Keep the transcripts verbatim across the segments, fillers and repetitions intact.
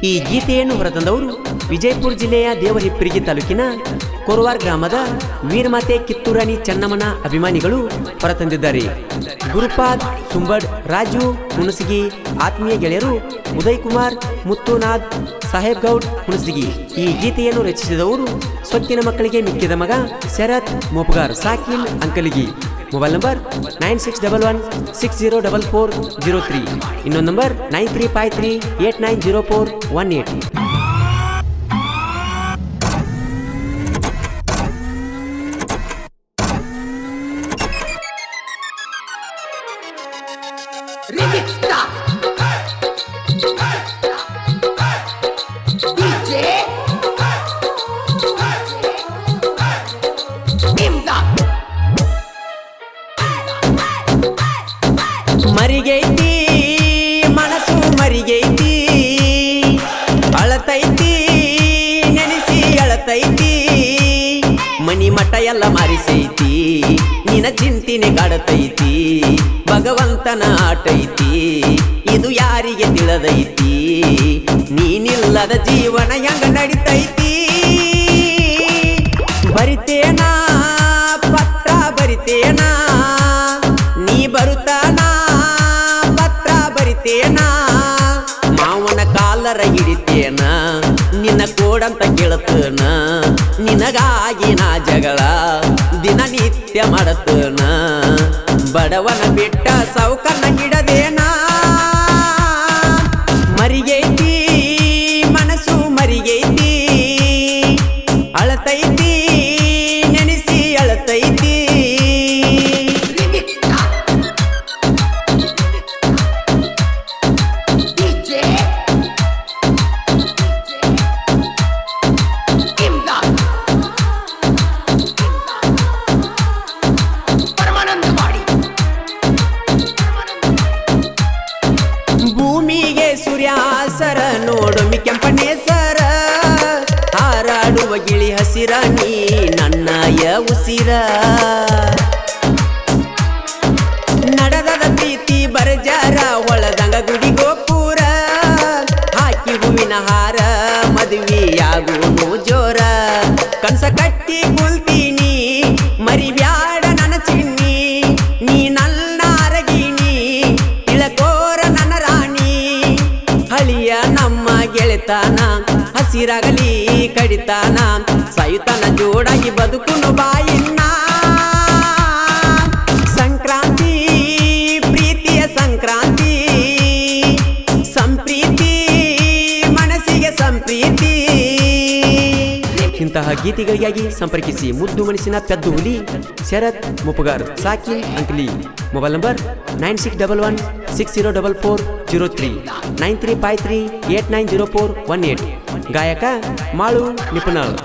ಈ ಗೀತೆಯನ್ನು ಹೊರತಂದವರು ವಿಜಯಪುರ ಜಿಲ್ಲೆಯ ದೇವಹಿಪ್ಪರಿಗಿ ತಾಲೂಕಿನ ಕೊರವಾರ್ ಗ್ರಾಮದ ವೀರಮಾತೆ ಕಿತ್ತೂರಾಣಿ ಚೆನ್ನಮ್ಮನ ಅಭಿಮಾನಿಗಳು ಹೊರತಂದಿದ್ದಾರೆ. ಗುರುಪಾದ್ ಸುಂಬಡ್, ರಾಜು ಹುಣಸಗಿ ಆತ್ಮೀಯ ಗೆಳೆಯರು ಉದಯ್ ಕುಮಾರ್ ಮುತ್ತುನಾಥ್, ಸಾಹೇಬ್ ಗೌಡ್ ಹುಣಸಗಿ. ಈ ಗೀತೆಯನ್ನು ರಚಿಸಿದವರು ಸ್ವತ್ತಿನ ಮಕ್ಕಳಿಗೆ ಮಿಕ್ಕಿದ ಮಗ ಶರತ್ ಮೋಪಗಾರ್ ಸಾಕಿನ್ Ankaligi. Mobile number nine six double one six zero double four zero three. ಇನ್ನೊಂದು number nine three five three eight nine zero four one eight. ಮರಿಗೈತಿ ಮನಸ್ಸು ಮರಿಗೈತಿ, ಅಳತೈತಿ ನೆನೆಸಿ ಅಳತೈತಿ, ಮನಿ ಮಠ ಎಲ್ಲ ಮಾರಿಸೈತಿ, ನಿನ್ನ ಚಿಂತಿನೆ ಕಾಡತೈತಿ, ಭಗವಂತನ ಆಟೈತಿ, ಇದು ಯಾರಿಗೆ ತಿಳಿದೈತಿ, ನೀನಿಲ್ಲದ ಜೀವನ ಹೆಂಗ ನಡಿತೈತಿ. ಬರಿತೇನಾ ಪತ್ರ ಬರಿತೇನಾ, ನೀ ಬರುತ್ತಾನ ಪತ್ರ ಬರಿತೇನ, ಮಾವನ ಕಾಲರ ಹಿಡಿತೇನ, ನಿನ್ನ ಕೋಡಂತ ಕೇಳತನ, ನಿನಗಾಗಿ ನಾ ಜಗಳ ದಿನನಿತ್ಯ ಮಾಡತನ, ಬಡವನ ಬಿಟ್ಟ ಸೌಕರ್ನ ಹಿಡದೇನ. ಮರಿಗೈತಿ ಮನಸ್ಸು ಮರಿಗೈತಿ, ಅಳತೈತಿ ನೆನೆಸಿ ಅಳತೈತಿ. ಭೂಮಿಗೆ ಸೂರ್ಯಾಸರ ನೋಡೊಮ್ಮಿ ಕೆಂಪನೇಸರ, ಹಾರಾಡುವ ಗಿಳಿ ಹಸಿರ ನೀ ನನ್ನಯ ಉಸಿರ, ನಡೆದದ ಪ್ರೀತಿ ಬರಜಾರ ಹೊಳದಂಗ ಗುಡಿ ಗೋಪುರ, ಹಾಕಿ ಹೂವಿನ ಹಾರ ಮದುವೆಯಾಗುವ ಜೋರ, ಕನಸ ಕಟ್ಟಿ ಕುಲ್ತೀನಿ ಮರಿಬ್ಯಾಡ ನನ್ನ ಚಿನ್ನಿ, ನೀ ನನ್ನ ಅರಗಿನಿ ತಿಳಕೋರ ನನ್ನ ರಾಣಿ, ಹಳಿಯ ನಮ್ಮ ಗೆಳೆತಾನ ಹಸಿರಾಗಲಿ ಕಡಿತಾನ, ಸಾಯುತ್ತಾನ ಜೋಡಾಗಿ ಬದುಕುನು ಬಾಯಿನ್ನ. ಸಂಕ್ರಾಂತಿ ಪ್ರೀತಿಯ ಸಂಕ್ರಾಂತಿ, ಸಂಪ್ರೀತಿ ಮನಸ್ಸಿಗೆ ಸಂಪ್ರೀತಿ. ಇಂತಹ ಗೀತೆಗಳಿಗಾಗಿ ಸಂಪರ್ಕಿಸಿ ಮುದ್ದು ಮನಸ್ಸಿನ ಪೆದ್ದು ಹುಲಿ ಶರತ್ ಮುಪಗಾರ್ ಸಾಕಿನ್ Ankali. Mobile number nine six double one six zero double four zero three, nine three five three eight nine zero four one eight. ಗಾಯಕ ಮಾಳು ನಿಪುಣಾಳ್.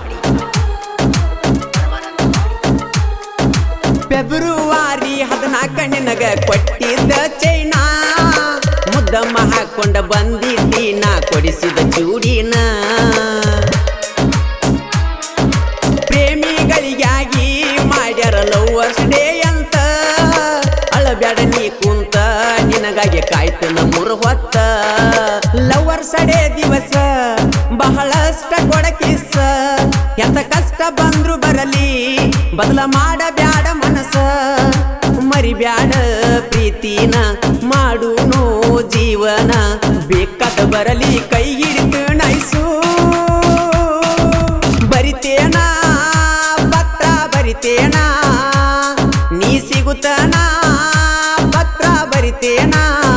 ಫೆಬ್ರುವರಿ ಹದಿನಾಲ್ಕನೇ ನಗ ಕೊಟ್ಟಿದ್ದ ಚೈನಾ, ಮುದ್ದಮ್ಮ ಹಾಕೊಂಡ ಬಂದಿದ್ದಿ ನಾ ಕೊಡಿಸಿದ ಚೂಡಿನ, ಪ್ರೇಮಿಗಳಿಗಾಗಿ ಮಾಡ್ಯಾರ ಲವ್ವರ್ಸ್ ಡೇ ಅಂತ, ಅಳಬ್ಯಾಡ ನೀ ಕುಂತ ನಿನಗಾಗಿ ಕಾಯ್ತನ ಮೂರು ಹೊತ್ತ, ಲವ್ವರ್ಸ್ ಡೇ ದಿವಸ ಬಹಳಷ್ಟ ಕೊಡಕಿಸ, ಎಂತ ಕಷ್ಟ ಬಂದ್ರು ಬರಲಿ ಬದಲ ಮಾಡಬ್ಯಾಡ ಮನಸ, ಮರಿಬ್ಯಾಡ ಪ್ರೀತಿನ ಮಾಡುನು ಜೀವನ, ಬೇಕಾದ ಬರಲಿ ಕೈ ಹಿಡಿದು ನೈಸು. ಬರಿತೇನ ಪತ್ರ ಬರಿತೇನ, ನೀ ಸಿಗುತ್ತಾನ ಪತ್ರ ಬರಿತೇನ.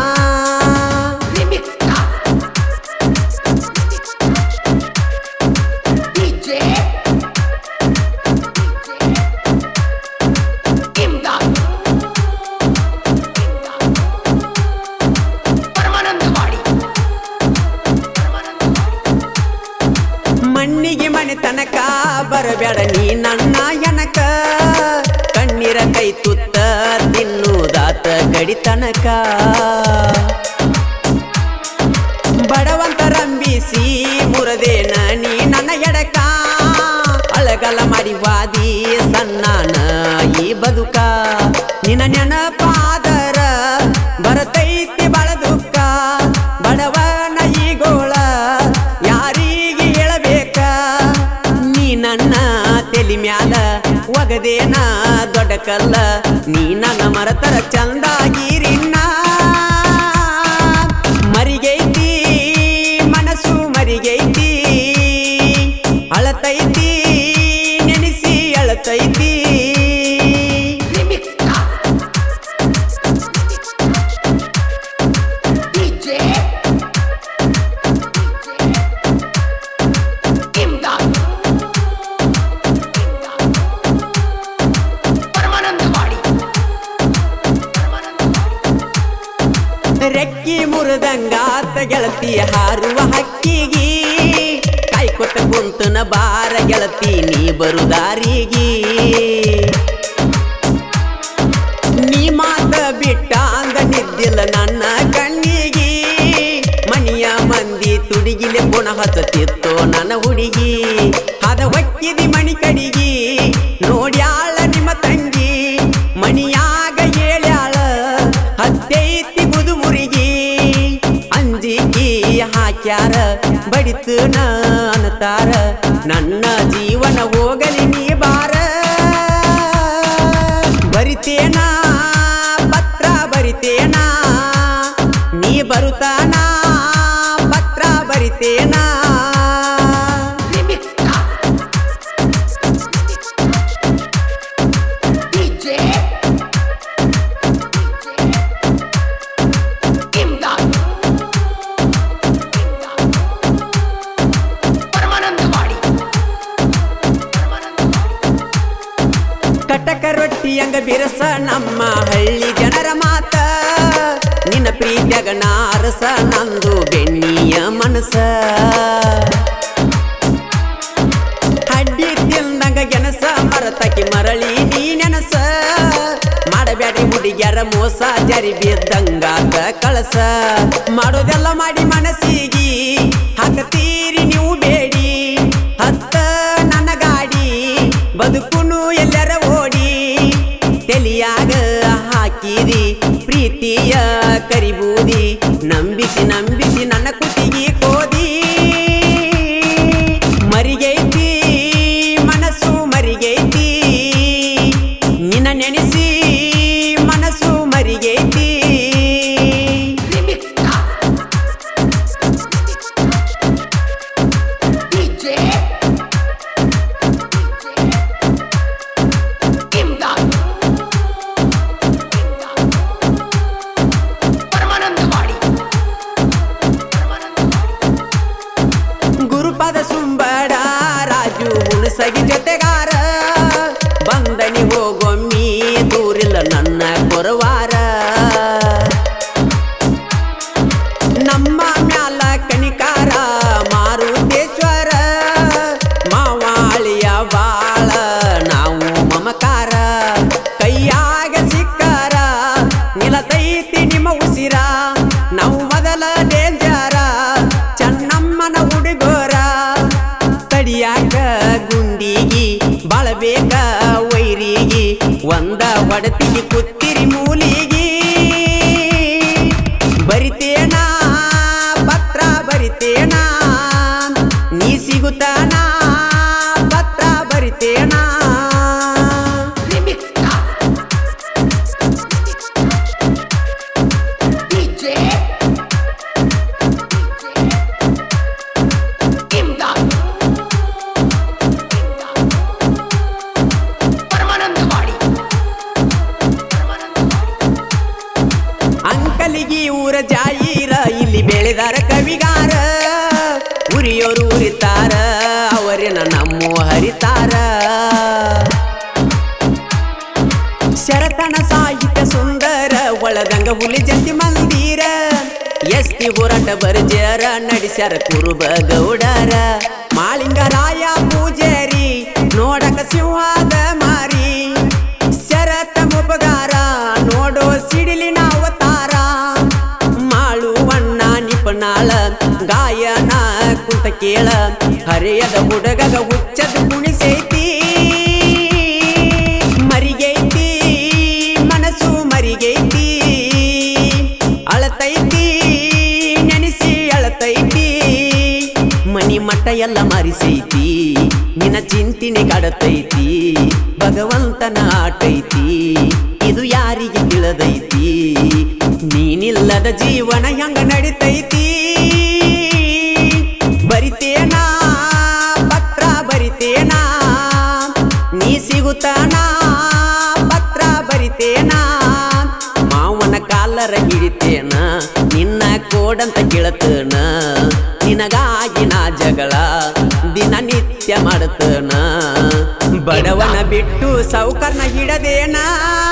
ಮಣ್ಣಿಗೆ ಮನೆ ತನಕ ಬರಬೇಡ ನೀ ನನ್ನ ಎನಕ, ಕಣ್ಣೀರ ಕೈ ತುತ್ತ ತಿನ್ನುದಾತ ಗಡಿ ತನಕ, ಬಡವಂತರಂಬಿಸಿ ಮುರದೇನ ನೀ ನನ್ನ ಎಡಕ, ಅಳಗಲ ಮಾಡಿ ವಾದಿ ಸಣ್ಣನ ಈ ಬದುಕ, ನಿನ್ನ ನೆನಪಾದರ ಬರತೈತಿ ಬಳ ದುಃಖ, ಬಡವನ ಈ ಗೋಳ ಒತ್ತಿದೇನ ದೊಡ್ಡ ಕಲ್ಲ ನೀ ನನ್ನ ಮರತರ ಚಂದಾಗಿರಿನ್ನ ಮರಿಗೈತಿ ಮನಸ್ಸು ಮರಿಗೈತಿ ಅಳತೈತಿ ನೆನೆಸಿ ಅಳತೈತಿ ರೆಕ್ಕಿ ಮುರಿದಂಗಾತ ಗೆಳತಿ ಹಾರುವ ಹಕ್ಕಿಗಿ ಕಾಯ್ಕೊಟ್ಟ ಕುಂತನ ಬಾರ ಗೆಳತಿ ನೀ ಬರುದಾರಿಗಿ ನೀ ಮಾತ ಬಿಟ್ಟ ಅಂದ ನಿದ್ದಿಲ್ಲ ನನ್ನ ಕಣ್ಣಿಗಿ ಮನಿಯ ಮಂದಿ ತುಡಿಗಿಲೆ ಪುಣ ಹಚ್ಚತಿತ್ತೋ ನನ್ನ ಹುಡುಗಿ ಅದ ಹೊಕ್ಕಿದಿ ಮಣಿ ಕಡಿಗಿ ನೋಡ್ಯಾಳ ನಿಮ್ಮ ತಂಗಿ ಮಣಿಯಾಗ ಹೇಳ್ಯಾಳ ಹತ್ತೈತಿ ಬುದು ಮುರಿಗಿ ಅಂಜಿಕಿ ಹಾಕ್ಯಾರ ಬಡಿತು ನ ಅನ್ನತಾರ ನನ್ನ ಜೀವನ ಹೋಗಲಿ ನೀ ಬಾರ ಬರಿತೇನ ಪತ್ರ ಬರಿತೇನ ನೀ ಬರುತ್ತಾನ ಪತ್ರ ಬರಿತೇನ ಕಟಕ ರೊಟ್ಟಿಯಂಗ ಬಿರಸ ನಮ್ಮ ಹಳ್ಳಿ ಜನರ ಮಾತ ನಿನ್ನ ಪ್ರೀತಿಯಾಗ ನಾರಸ ನಂದು ಬೆಣ್ಣಿಯ ಮನಸ ಹಡ್ಡಿ ತಿಂದಂಗ ಗೆನಸ ಮರತಕಿ ಮರಳಿ ನೀ ನೆನಸ ಮಾಡಬ್ಯಾಡಿ ಹುಡುಗ್ಯಾರ ಮೋಸ ಜರಿ ಬಿದ್ದಂಗಾತ ಕಳಸ ಮಾಡೋದೆಲ್ಲ ಮಾಡಿ ಮನಸ್ಸಿಗಿ ಹಾಕತೀರಿ ನೀವು ಬೇಡಿ ಹತ್ತ ನನ್ನ ಗಾಡಿ ಬದುಕುನು ಎಲ್ಲರ ಓಡಿ ತೆಲಿಯಾಗ ಹಾಕಿದಿ ಪ್ರೀತಿಯ ಕರಿಬೂದಿ ನಂಬಿಸಿ ನಂಬಿಸಿ ನನ್ನ ಕುತ್ತಿಗೆ ಕೋದಿ ಮರಿಗೈತಿ ಮನಸ್ಸು ಮರಿಗೈತಿ ನಿನ್ನ ನೆನೆಸಿ ಮನಸ್ಸು ಮರಿಗೈತಿ ಗುರುಪಾದ ಸುಂಬಡ ರಾಜು ಹುಣಸಗಿ ಜೊತೆಗಾರ ಬಂದನಿ ಹೋಗೊಮ್ಮಿ ದೂರಿಲ್ಲ ನನ್ನ ಕೊರವಾರ ನಮ್ಮ ಮ್ಯಾಲ ಕಣಿಕಾರ ಮಾರುತೇಶ್ವರ ಮಾವಾಳಿಯ ಬಾಳ ನಾವು ಮಮಕಾರ ಕೈಯಾಗ ಸಿಕ್ಕಾರ ನಿಲತೈತಿ ನಿಮ್ಮ ಉಸಿರ ನಾವು ಮೊದಲ ಡೇಂಜರ ಚನ್ನಮ್ಮನ ಹುಡುಗೋರ ತಡಿಯಾಕ ಗುಂಡಿಗಿ ಬಾಳಬೇಕ ವೈರಿಗಿ ಒಂದ ಒಡತಿಗೆ ಕುತ್ತಿರಿ ಮೂಲಿಗಿ ಬರಿತೇನ ಪತ್ರ ಬರಿತೇನ ನೀ ಸಿಗುತ್ತಾನ ಪತ್ರ ಬರಿತೇನ ಅಂಕಲಿಗಿ ಊರ ಜಾಯಿರ ಇಲ್ಲಿ ಬೆಳೆದಾರ ಕವಿಗಾರ ಉರಿಯೋರು ಉರಿತಾರ ಅವರಿನ ನಮ್ಮು ಹರಿತಾರ ಶರತನ ಸಾಹಿತ್ಯ ಸುಂದರ ಒಳದಂಗ ಹುಲಿ ಜಂತಿ ಮಂದಿರ ಎಸ್ಟಿ ಹೋರಾಟ ಬರ್ಜರ ನಡೆಸ್ಯಾರ ಕುರುಬ ಗೌಡರ ಮಾಳಿಂಗರಾಯ ಪೂಜಾರಿ ನೋಡಕ ಸಿಂಹದ ಮಾರಿ ಶರತ ಮುಪಗಾರ ನೋಡೋ ಸಿಡಿಲಿನ ಅವತಾರ ಮಾಳುವಣ್ಣ ನಿಪನಾಳ ಗಾಯನ ಕುಂತ ಕೇಳ ಹರಿಯದ ಹುಡುಗಗ ಹುಚ್ಚದ ಕುಣಿಸೈತಿ ಮರಿಗೈತಿ ಮನಸ್ಸು ಮರಿಗೈತಿ ಅಳತೈತಿ ನೆನೆಸಿ ಅಳತೈತಿ ಮನಿ ಮಟ್ಟ ಎಲ್ಲ ಮರಿಸೈತಿ ನಿನ್ನ ಚಿಂತಿನಿ ಕಾಡತೈತಿ ಭಗವಂತನ ಆಟೈತಿ ಇದು ಯಾರಿಗೆ ತಿಳಿದೈತಿ ನೀನಿಲ್ಲದ ಜೀವನ ಹೆಂಗ ನಡಿತೈತಿ ಬರಿತೇನಾ ಪತ್ರ ಬರಿತೇನಾ ನೀ ಸಿಗುತ್ತಾನ ಪತ್ರ ಬರಿತೇನಾ ಮಾವನ ಕಾಲರ ಹಿಡಿತೇನ ನಿನ್ನ ಕೋಡಂತ ಕೇಳತನ ನಿನಗಾಗಿ ನಾ ಜಗಳ ದಿನನಿತ್ಯ ಮಾಡತನ ಬಡವನ ಬಿಟ್ಟು ಸೌಕರ್ನ ಹಿಡದೇನಾ